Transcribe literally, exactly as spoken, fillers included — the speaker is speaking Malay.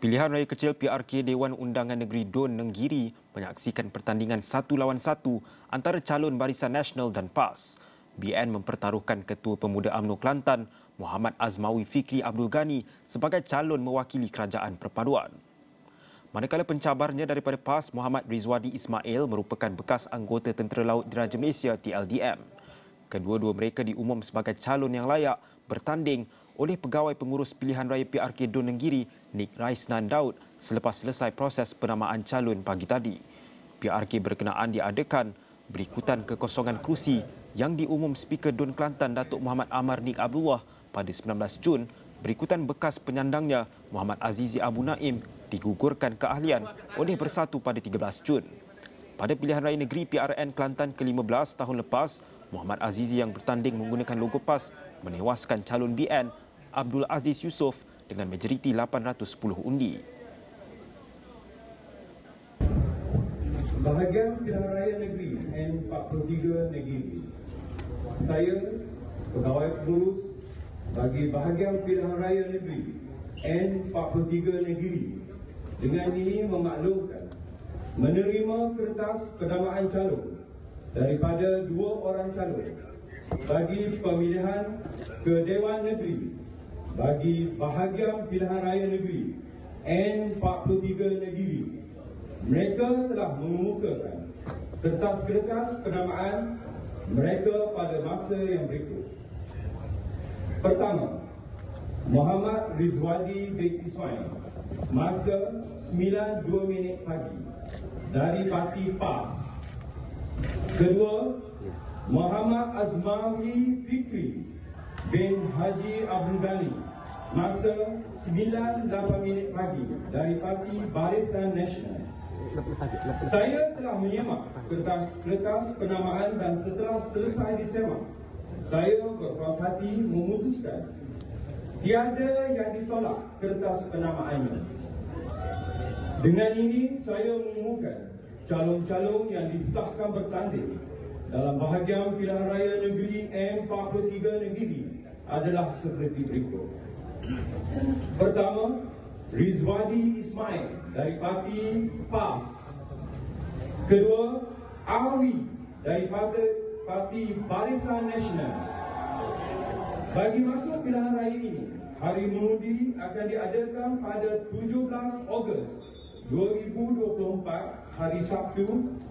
Pilihan Raya Kecil P R K Dewan Undangan Negeri Don Nenggiri menyaksikan pertandingan satu lawan satu antara calon Barisan Nasional dan P A S. B N mempertaruhkan Ketua Pemuda UMNO Kelantan, Muhammad Azmawi Fikri Abdul Ghani sebagai calon mewakili Kerajaan Perpaduan. Manakala pencabarnya daripada P A S, Muhammad Rizwadi Ismail merupakan bekas anggota Tentera Laut Diraja Malaysia T L D M. Kedua-dua mereka diumum sebagai calon yang layak bertanding oleh Pegawai Pengurus Pilihan Raya P R K Don Nenggiri, Nik Raisnan Daud, selepas selesai proses penamaan calon pagi tadi. P R K berkenaan diadakan berikutan kekosongan kerusi yang diumum Speaker Don Kelantan Datuk Muhammad Amar Nik Abdullah pada sembilan belas Jun, berikutan bekas penyandangnya Muhammad Azizi Abu Naim digugurkan keahlian oleh Bersatu pada tiga belas Jun. Pada Pilihan Raya Negeri P R N Kelantan ke lima belas tahun lepas, Muhammad Azizi yang bertanding menggunakan logo P A S menewaskan calon B N Abdul Aziz Yusof dengan majoriti lapan ratus sepuluh undi. Bahagian Pilihan Raya Negeri N empat puluh tiga Negeri. Saya, Pegawai Pengurus bagi Bahagian Pilihan Raya Negeri N empat puluh tiga Negeri, dengan ini memaklumkan menerima kertas penamaan calon daripada dua orang calon bagi pemilihan ke Dewan Negeri bagi Bahagian Pilihan Raya Negeri N empat puluh tiga Negeri. Mereka telah mengemukakan kertas-kertas penamaan mereka pada masa yang berikut. Pertama, Muhammad Rizwadi bin Ismail, masa sembilan dua minit pagi dari parti P A S. Kedua, Muhammad Azmawi Fikri bin Haji Abdul Ghani, masa sembilan lapan minit pagi dari parti Barisan Nasional. Saya telah menyemak kertas-kertas penamaan dan setelah selesai disemak, saya berpuas hati memutuskan tiada yang ditolak kertas penamaannya. Dengan ini saya mengumumkan calon-calon yang disahkan bertanding dalam Bahagian Pilihan Raya Negeri N empat puluh tiga Negeri adalah seperti berikut. Pertama, Rizwadi Ismail dari parti P A S. Kedua, Awi dari parti, parti Barisan Nasional. Bagi masuk pilihan raya ini, hari mengundi akan diadakan pada tujuh belas Ogos dua ribu dua puluh empat, hari Sabtu,